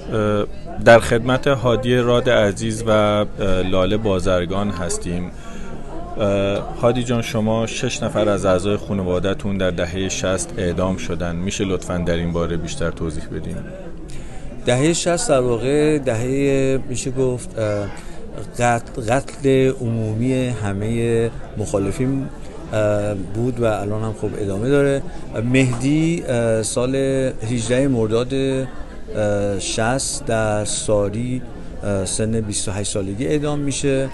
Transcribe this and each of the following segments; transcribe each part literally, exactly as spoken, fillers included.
در خدمت هادی راد عزیز و لاله بازرگان هستیم. هادی جان، شما شش نفر از اعضای خانواده‌تون در دهه شصت اعدام شدن. میشه لطفاً در این باره بیشتر توضیح بدین؟ دهه شصت در واقع دهه میشه گفت قتل عمومی همه مخالفین بود و الان هم خب ادامه داره. مهدی سال هجده مرداد شصت در ساری سن بیست و هشت سالگی اعدام میشه.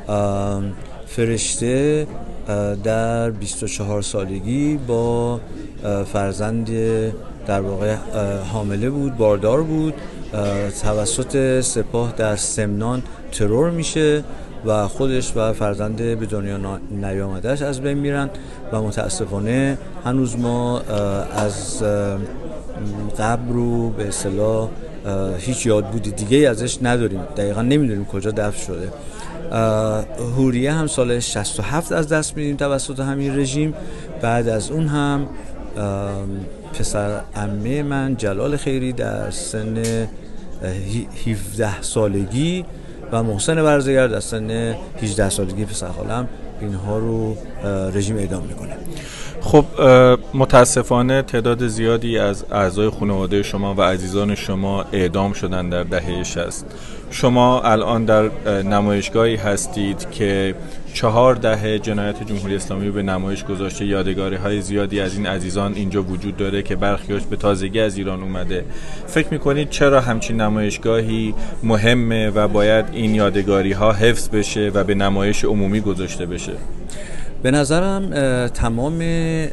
فرشته در بیست و چهار سالگی با فرزند در واقع حامله بود، باردار بود، توسط سپاه در سمنان ترور میشه و خودش و فرزند به دنیا نیامدهش از بین میرن و متاسفانه هنوز ما از قبر رو به اصطلاح هیچ یادبودی دیگه ازش نداریم، دقیقا نمیدونیم کجا دفن شده. هوریه هم سال شصت و هفت از دست میدیم توسط همین رژیم. بعد از اون هم پسر عمه من جلال خیری در سن هفده سالگی و محسن برزگر در سن هجده سالگی پسر خالم اینها رو رژیم اعدام میکنه. خب متاسفانه تعداد زیادی از اعضای خانواده شما و عزیزان شما اعدام شدن در دهه شصت. شما الان در نمایشگاهی هستید که چهار دهه جنایت جمهوری اسلامی به نمایش گذاشته. یادگاری های زیادی از این عزیزان اینجا وجود داره که برخیاش به تازگی از ایران اومده. فکر میکنید چرا همچین نمایشگاهی مهمه و باید این یادگاری ها حفظ بشه و به نمایش عمومی گذاشته بشه؟ به نظرم تمام به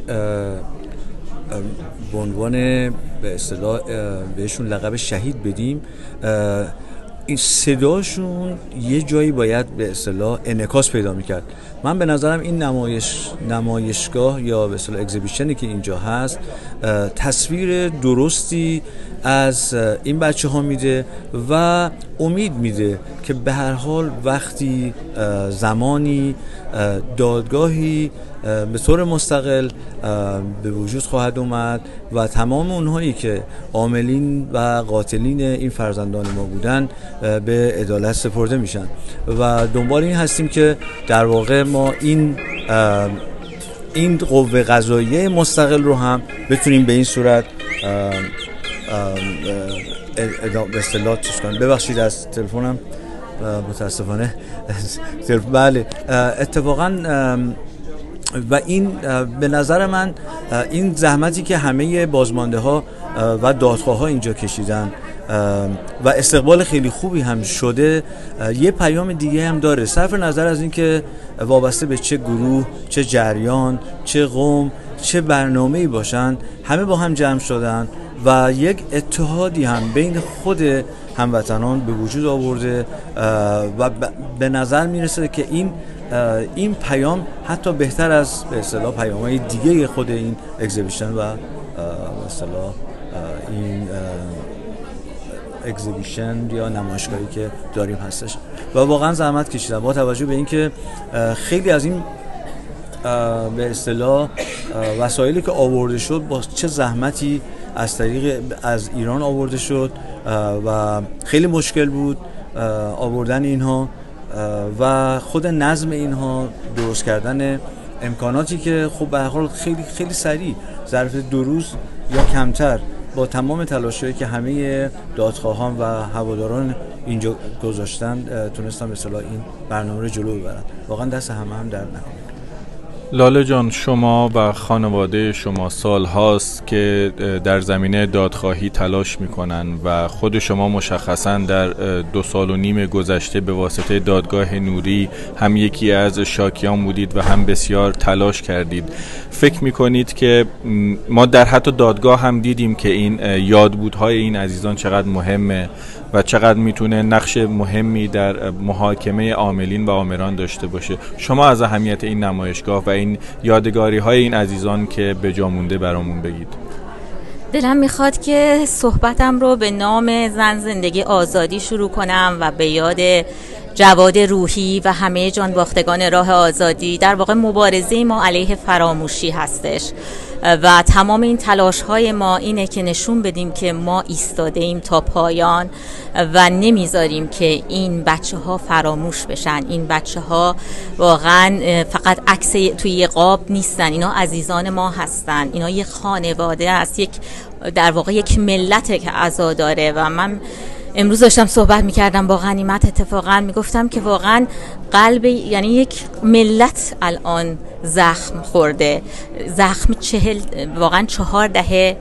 عنوان به اصطلاح بهشون لقب شهید بدیم، این صداشون یه جایی باید به اصطلاح انعکاس پیدا میکرد. من به نظرم این نمایش نمایشگاه یا به اصطلاح اگزیبیشنی که اینجا هست تصویر درستی از این بچه ها میده و امید میده که به هر حال وقتی زمانی دادگاهی به طور مستقل به وجود خواهد اومد و تمام اونهایی که عاملین و قاتلین این فرزندان ما بودن به عدالت سپرده میشن و دنبال این هستیم که در واقع ما این این قوه قضاییه مستقل رو هم بتونیم به این صورت به اصطلاح چیز کنیم. ببخشید از تلفنم متاسفانه بله اتفاقا و این به نظر من این زحمتی که همه بازمانده ها و دادخواه ها اینجا کشیدن و استقبال خیلی خوبی هم شده یه پیام دیگه هم داره، صرف نظر از این که وابسته به چه گروه، چه جریان، چه قوم، چه برنامه‌ای باشن، همه با هم جمع شدن و یک اتحادی هم بین خود هموطنان به وجود آورده و به نظر میرسه که این این پیام حتی بهتر از به اصطلاح پیام‌های دیگه خود این اگزیبیشن و به اصطلاح این اگزیبیشن یا نمایشگاهی که داریم هستش و واقعا زحمت کشیدن با توجه به اینکه خیلی از این به اصطلاح وسایلی که آورده شد با چه زحمتی از طریق از ایران آورده شد و خیلی مشکل بود آوردن اینها و خود نظم اینها، درست کردن امکاناتی که خب به هر حال خیلی خیلی سریع ظرف دو روز یا کمتر با تمام تلاشایی که همه دادخواهان و هواداران اینجا گذاشتن تونستن به اصطلاح این برنامه رو جلو ببرن. واقعا دست همه هم درد نکنه. لاله جان، شما و خانواده شما سال هاست که در زمینه دادخواهی تلاش میکنن و خود شما مشخصا در دو سال و نیم گذشته به واسطه دادگاه نوری هم یکی از شاکیان بودید و هم بسیار تلاش کردید. فکر میکنید که ما در حتی دادگاه هم دیدیم که این یادبودهای این عزیزان چقدر مهمه و چقدر میتونه نقش مهمی در محاکمه عاملین و آمران داشته باشه. شما از اهمیت این نمایشگاه و این یادگاری های این عزیزان که به جا مونده برامون بگید. دلم میخواد که صحبتم رو به نام زن زندگی آزادی شروع کنم و به یاد جواد روحی و همه جانباختگان راه آزادی. در واقع مبارزه ما علیه فراموشی هستش و تمام این تلاش های ما اینه که نشون بدیم که ما ایستاده ایم تا پایان و نمیذاریم که این بچه ها فراموش بشن. این بچه ها واقعا فقط عکس توی قاب نیستن، اینا عزیزان ما هستن، اینا یک خانواده است، یک در واقع یک ملته که عزا داره. و من امروز داشتم صحبت میکردم با غنیمت، اتفاقا میگفتم که واقعا قلب یعنی یک ملت الان زخم خورده، زخم چهل واقعا چهار دهه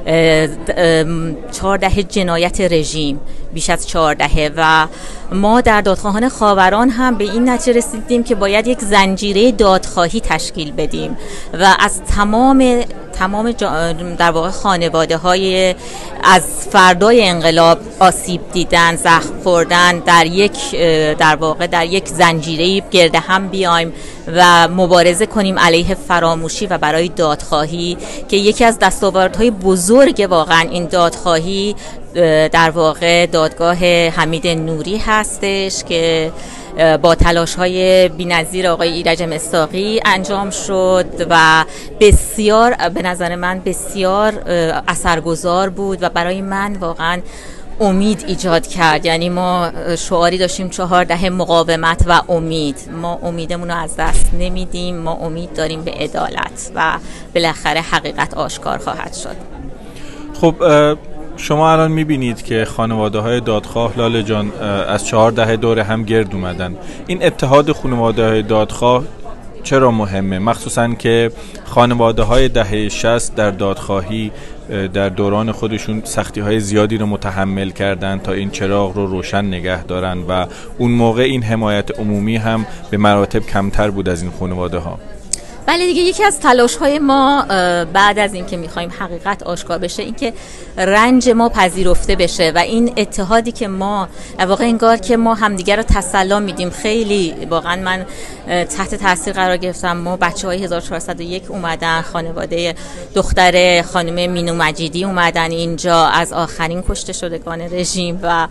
چهار دهه جنایت رژیم، بیش از چهار دهه. و ما در دادخواهان خاوران هم به این نتیجه رسیدیم که باید یک زنجیره دادخواهی تشکیل بدیم و از تمام تمام در واقع خانواده های از فردای انقلاب آسیب دیدن، زخم خوردن، در یک در واقع در یک زنجیره گرد هم بیایم و مبارزه کنیم علیه فراموشی و برای دادخواهی که یکی از دستاوردهای بزرگ واقعا این دادخواهی در واقع دادگاه حمید نوری هستش که با تلاش‌های بی‌نظیر آقای ایرج مصداقی انجام شد و بسیار به نظر من بسیار اثرگذار بود و برای من واقعا امید ایجاد کرد. یعنی ما شعاری داشتیم چهار دهه مقاومت و امید، ما امیدمون رو از دست نمیدیم، ما امید داریم به عدالت و بالاخره حقیقت آشکار خواهد شد. خب شما الان میبینید که خانواده های دادخواه لاله جان از چهار دهه دور هم گرد اومدن. این اتحاد خانواده های دادخواه چرا مهمه؟ مخصوصا که خانواده های دهه شصت در دادخواهی در دوران خودشون سختی های زیادی رو متحمل کردن تا این چراغ رو روشن نگه دارن و اون موقع این حمایت عمومی هم به مراتب کمتر بود از این خانواده ها. بله دیگه، یکی از تلاش‌های ما بعد از این که می‌خوایم حقیقت آشکار بشه این که رنج ما پذیرفته بشه و این اتحادی که ما واقعا انگار که ما همدیگر رو تسلی میدیم. خیلی واقعا من تحت تاثیر قرار گرفتم. ما بچه‌های هزار و چهارصد و یک اومدن، خانواده دختر خانم مینو مجیدی اومدن اینجا از آخرین کشته شدگان رژیم و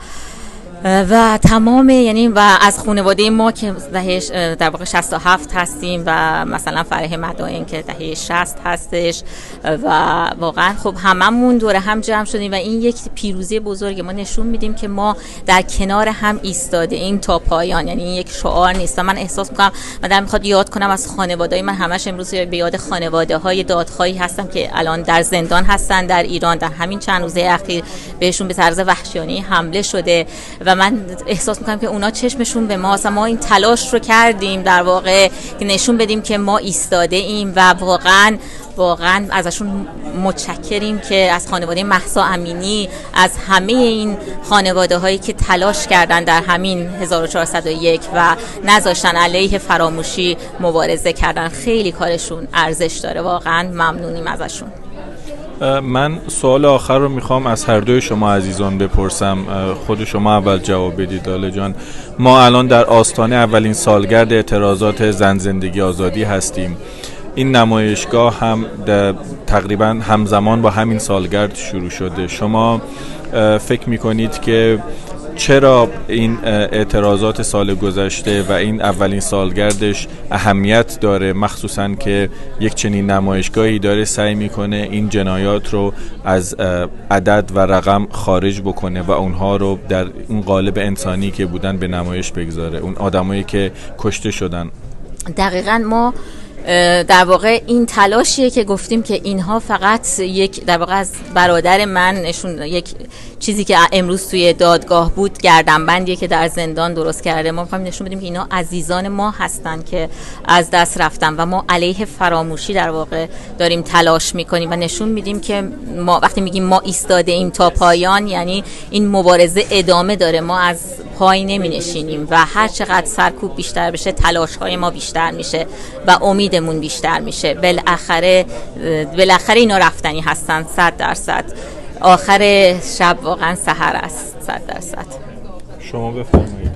و تمام یعنی و از خانواده ما که دهه در واقع شصت و هفت هستیم و مثلا فرح مدائن که دهه شصت هستش و واقعا خب هممون دور هم جمع شدیم و این یک پیروزی بزرگه. ما نشون میدیم که ما در کنار هم ایستاده این تا پایان. یعنی این یک شعار نیست. من احساس میکنم من در میخواد یاد کنم از خانواده‌های من، همش امروز به یاد خانواده‌های دادخواهی هستم که الان در زندان هستن در ایران. در همین چند روزه اخیر بهشون به طرز وحشیانه حمله شده و من احساس میکنم که اونا چشمشون به ماست. ما این تلاش رو کردیم در واقع که نشون بدیم که ما ایستاده ایم و واقعا واقعا ازشون متشکریم که از خانواده مهسا امینی، از همه این خانواده هایی که تلاش کردن در همین هزار و چهارصد و یک و نذاشتن علیه فراموشی مبارزه کردن. خیلی کارشون ارزش داره، واقعا ممنونیم ازشون. من سوال آخر رو میخوام از هر دوی شما عزیزان بپرسم، خود شما اول جواب بدید لاله جان. ما الان در آستانه اولین سالگرد اعتراضات زن زندگی آزادی هستیم. این نمایشگاه هم تقریبا همزمان با همین سالگرد شروع شده. شما فکر میکنید که چرا این اعتراضات سال گذشته و این اولین سالگردش اهمیت داره، مخصوصا که یک چنین نمایشگاهی داره سعی میکنه این جنایات رو از عدد و رقم خارج بکنه و اونها رو در اون قالب انسانی که بودن به نمایش بگذاره، اون آدمایی که کشته شدن؟ دقیقاً ما در واقع این تلاشیه که گفتیم که اینها فقط یک در واقع از برادر من نشون یک چیزی که امروز توی دادگاه بود گردنبندیه که در زندان درست کرده. ما می‌خوایم نشون بدیم که اینا عزیزان ما هستن که از دست رفتن و ما علیه فراموشی در واقع داریم تلاش میکنیم و نشون میدیم که ما وقتی میگیم ما ایستاده ایم تا پایان یعنی این مبارزه ادامه داره. ما از پای نمی‌نشینیم و هر چقدر سرکوب بیشتر بشه تلاش‌های ما بیشتر میشه و امیدمون بیشتر میشه. بالاخره بالاخره اینا رفتنی هستن صد درصد. آخر شب واقعا سحر است صد درصد. شما بفرمایید.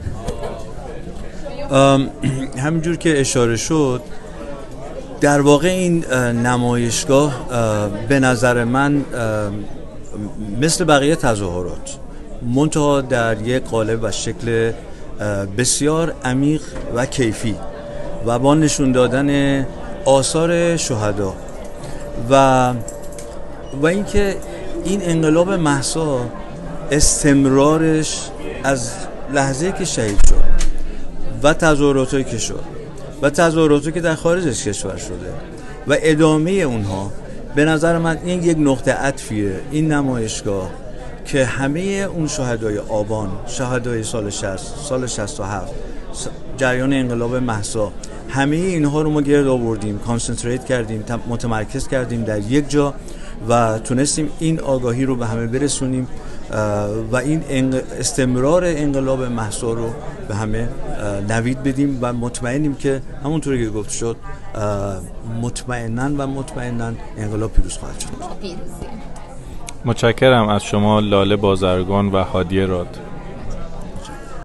همینجور که اشاره شد در واقع این نمایشگاه به نظر من مثل بقیه تظاهرات منتها در یک قالب و شکل بسیار عمیق و کیفی و با نشون دادن آثار شهدا و و اینکه این انقلاب مهسا استمرارش از لحظه که شهید شد و تظاهراتی که شد و تظاهراتی که در خارج از کشور شده و ادامه اونها، به نظر من این یک نقطه عطفیه، این نمایشگاه که همه اون شهدای آبان، شهدای سال شصت، سال شصت و هفت، جریان انقلاب مهسا، همه اینها رو ما گرد آوردیم، کانسنتریت کردیم، متمرکز کردیم در یک جا و تونستیم این آگاهی رو به همه برسونیم و این استمرار انقلاب مهسا رو به همه نوید بدیم و مطمئنیم که همونطوری که گفت شد مطمئناً و مطمئناً انقلاب پیروز خواهد شد. متشکرم از شما لاله بازرگان و هادیه راد.